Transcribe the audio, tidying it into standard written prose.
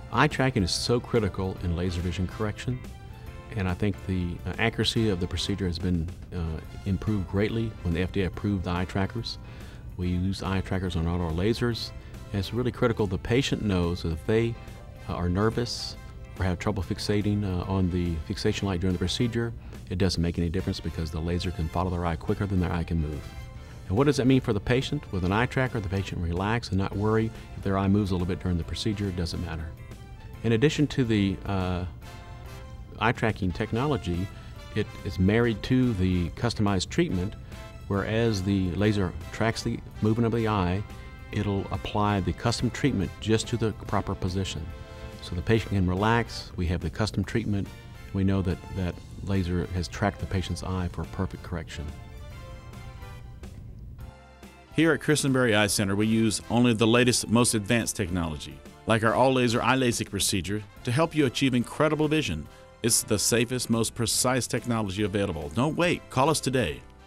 Eye tracking is so critical in laser vision correction, and I think the accuracy of the procedure has been improved greatly when the FDA approved the eye trackers. We use eye trackers on all our lasers, and it's really critical the patient knows that if they are nervous or have trouble fixating on the fixation light during the procedure, it doesn't make any difference because the laser can follow their eye quicker than their eye can move. And what does that mean for the patient? With an eye tracker, the patient can relax and not worry. If their eye moves a little bit during the procedure, it doesn't matter. In addition to the eye tracking technology, it is married to the customized treatment, whereas the laser tracks the movement of the eye, it'll apply the custom treatment just to the proper position. So the patient can relax, we have the custom treatment, we know that that laser has tracked the patient's eye for perfect correction. Here at Christenbury Eye Center, we use only the latest, most advanced technology, like our all-laser eye LASIK procedure, to help you achieve incredible vision. It's the safest, most precise technology available. Don't wait. Call us today.